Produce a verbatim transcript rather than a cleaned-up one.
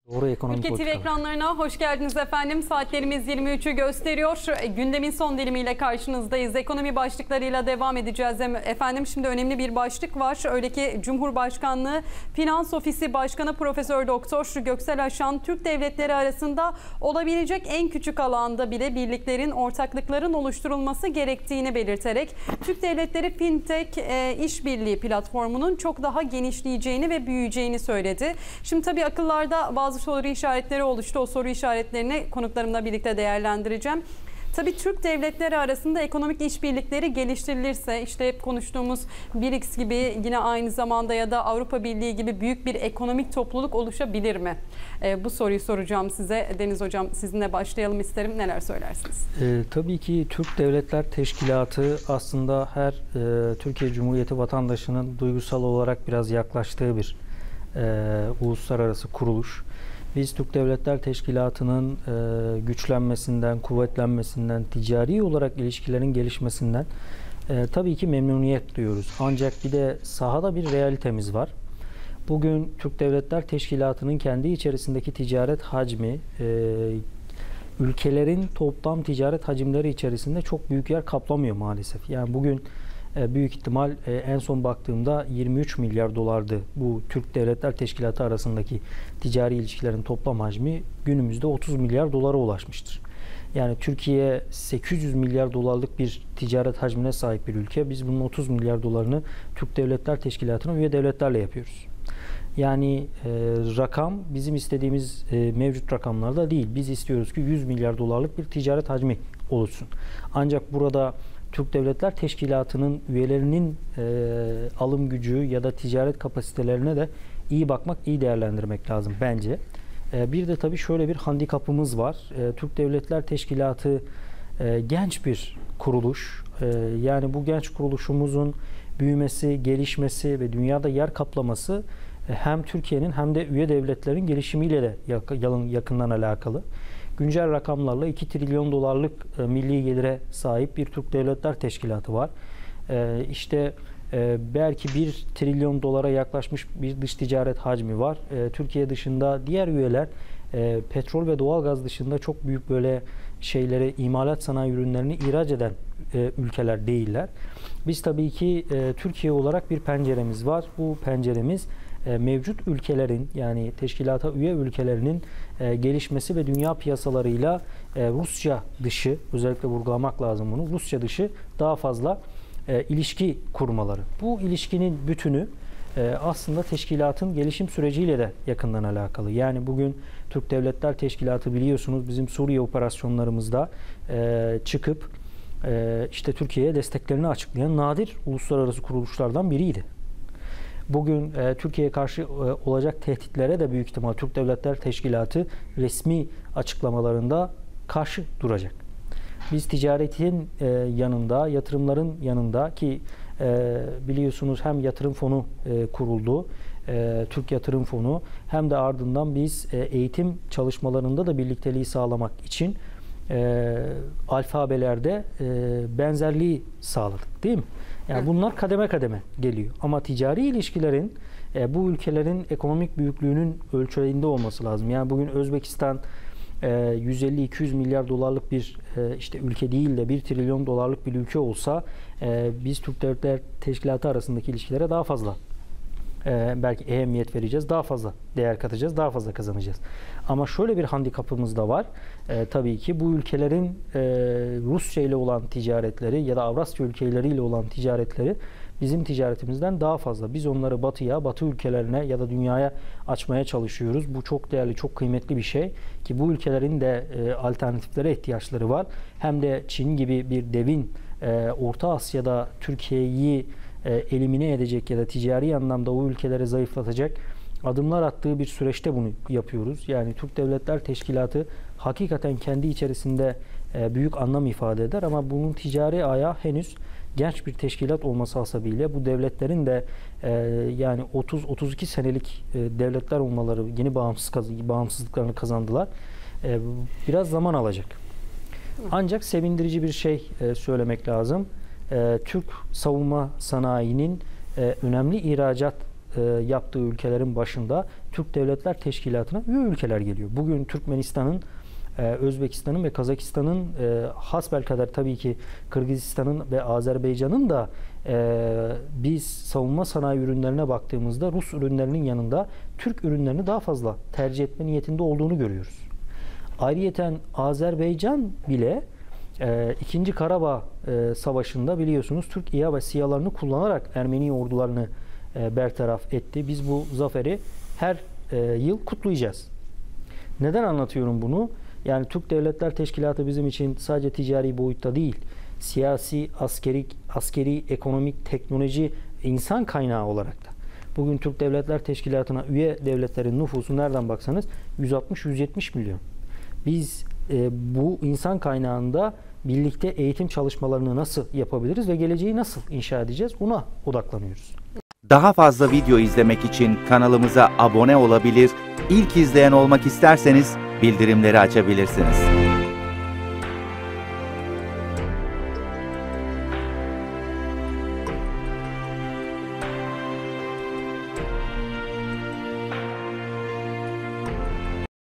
Doğru ekonomi Ülke T V ekranlarına hoş geldiniz efendim. Saatlerimiz yirmi üçü gösteriyor. Gündemin son dilimiyle karşınızdayız. Ekonomi başlıklarıyla devam edeceğiz efendim. Şimdi önemli bir başlık var. Öyle ki Cumhurbaşkanlığı Finans Ofisi Başkanı Profesör Doktor Göksel Aşan, Türk devletleri arasında olabilecek en küçük alanda bile birliklerin, ortaklıkların oluşturulması gerektiğini belirterek Türk devletleri Fintech e, işbirliği platformunun çok daha genişleyeceğini ve büyüyeceğini söyledi. Şimdi tabii akıllarda bazı soru işaretleri oluştu. O soru işaretlerini konuklarımla birlikte değerlendireceğim. Tabii Türk devletleri arasında ekonomik işbirlikleri geliştirilirse, işte hep konuştuğumuz B R I C S gibi, yine aynı zamanda ya da Avrupa Birliği gibi büyük bir ekonomik topluluk oluşabilir mi? E, bu soruyu soracağım size. Deniz Hocam, sizinle başlayalım isterim. Neler söylersiniz? E, tabii ki Türk Devletler Teşkilatı aslında her e, Türkiye Cumhuriyeti vatandaşının duygusal olarak biraz yaklaştığı bir e, uluslararası kuruluş. Biz Türk Devletler Teşkilatı'nın e, güçlenmesinden, kuvvetlenmesinden, ticari olarak ilişkilerin gelişmesinden e, tabii ki memnuniyet duyuyoruz. Ancak bir de sahada bir realitemiz var. Bugün Türk Devletler Teşkilatı'nın kendi içerisindeki ticaret hacmi, e, ülkelerin toplam ticaret hacimleri içerisinde çok büyük yer kaplamıyor maalesef. Yani bugün e, büyük ihtimal e, en son baktığımda yirmi üç milyar dolardı bu Türk Devletler Teşkilatı arasındaki ticari ilişkilerin toplam hacmi, günümüzde otuz milyar dolara ulaşmıştır. Yani Türkiye sekiz yüz milyar dolarlık bir ticaret hacmine sahip bir ülke. Biz bunun otuz milyar dolarını Türk Devletler Teşkilatı'na üye devletlerle yapıyoruz. Yani e, rakam bizim istediğimiz e, mevcut rakamlarda değil. Biz istiyoruz ki yüz milyar dolarlık bir ticaret hacmi oluşsun. Ancak burada Türk Devletler Teşkilatı'nın üyelerinin e, alım gücü ya da ticaret kapasitelerine de iyi bakmak, iyi değerlendirmek lazım bence. E, bir de tabii şöyle bir handikapımız var. E, Türk Devletler Teşkilatı e, genç bir kuruluş. E, yani bu genç kuruluşumuzun büyümesi, gelişmesi ve dünyada yer kaplaması e, hem Türkiye'nin hem de üye devletlerin gelişimiyle de yakından alakalı. Güncel rakamlarla iki trilyon dolarlık e, milli gelire sahip bir Türk Devletler Teşkilatı var. E, işte e, belki bir trilyon dolara yaklaşmış bir dış ticaret hacmi var. E, Türkiye dışında diğer üyeler e, petrol ve doğalgaz dışında çok büyük böyle şeyleri, imalat sanayi ürünlerini ihraç eden e, ülkeler değiller. Biz tabii ki e, Türkiye olarak bir penceremiz var. Bu penceremiz mevcut ülkelerin, yani teşkilata üye ülkelerinin gelişmesi ve dünya piyasalarıyla Rusya dışı, özellikle vurgulamak lazım bunu, Rusya dışı daha fazla ilişki kurmaları. Bu ilişkinin bütünü aslında teşkilatın gelişim süreciyle de yakından alakalı. Yani bugün Türk Devletler Teşkilatı, biliyorsunuz, bizim Suriye operasyonlarımızda çıkıp işte Türkiye'ye desteklerini açıklayan nadir uluslararası kuruluşlardan biriydi. Bugün e, Türkiye'ye karşı e, olacak tehditlere de büyük ihtimal Türk Devletler Teşkilatı resmi açıklamalarında karşı duracak. Biz ticaretin e, yanında, yatırımların yanında ki e, biliyorsunuz hem yatırım fonu e, kuruldu, e, Türk Yatırım Fonu, hem de ardından biz e, eğitim çalışmalarında da birlikteliği sağlamak için e, alfabelerde e, benzerliği sağladık, değil mi? Yani bunlar kademe kademe geliyor. Ama ticari ilişkilerin e, bu ülkelerin ekonomik büyüklüğünün ölçeğinde olması lazım. Yani bugün Özbekistan e, yüz elli iki yüz milyar dolarlık bir e, işte ülke değil de bir trilyon dolarlık bir ülke olsa e, biz Türk Devletler Teşkilatı arasındaki ilişkilere daha fazla e, belki ehemmiyet vereceğiz, daha fazla değer katacağız, daha fazla kazanacağız. Ama şöyle bir handikapımız da var. E, tabii ki bu ülkelerin e, Rusya ile olan ticaretleri ya da Avrasya ülkeleriyle olan ticaretleri bizim ticaretimizden daha fazla. Biz onları batıya, batı ülkelerine ya da dünyaya açmaya çalışıyoruz. Bu çok değerli, çok kıymetli bir şey ki bu ülkelerin de e, alternatiflere ihtiyaçları var. Hem de Çin gibi bir devin e, Orta Asya'da Türkiye'yi e, elimine edecek ya da ticari anlamda o ülkeleri zayıflatacak adımlar attığı bir süreçte bunu yapıyoruz. Yani Türk Devletler Teşkilatı hakikaten kendi içerisinde e, büyük anlam ifade eder ama bunun ticari ayağı henüz genç bir teşkilat olması hasebiyle bu devletlerin de e, yani otuz otuz iki senelik e, devletler olmaları, yeni bağımsız bağımsızlıklarını kazandılar. E, biraz zaman alacak. Ancak sevindirici bir şey e, söylemek lazım. E, Türk savunma sanayinin e, önemli ihracat e, yaptığı ülkelerin başında Türk Devletler Teşkilatı'na üye ülkeler geliyor. Bugün Türkmenistan'ın, e, Özbekistan'ın ve Kazakistan'ın e, hasbelkader tabii ki Kırgızistan'ın ve Azerbaycan'ın da e, biz savunma sanayi ürünlerine baktığımızda Rus ürünlerinin yanında Türk ürünlerini daha fazla tercih etme niyetinde olduğunu görüyoruz. Ayrıyeten Azerbaycan bile e, İkinci Karabağ e, Savaşı'nda biliyorsunuz Türk İHA ve SİHA'larını kullanarak Ermeni ordularını e, bertaraf etti. Biz bu zaferi her e, yıl kutlayacağız. Neden anlatıyorum bunu? Yani Türk Devletler Teşkilatı bizim için sadece ticari boyutta değil, siyasi, askeri, askeri, ekonomik, teknoloji, insan kaynağı olarak da. Bugün Türk Devletler Teşkilatı'na üye devletlerin nüfusu nereden baksanız yüz altmış yüz yetmiş milyon. Biz e, bu insan kaynağında birlikte eğitim çalışmalarını nasıl yapabiliriz ve geleceği nasıl inşa edeceğiz? Buna odaklanıyoruz. Daha fazla video izlemek için kanalımıza abone olabilir, ilk izleyen olmak isterseniz bildirimleri açabilirsiniz.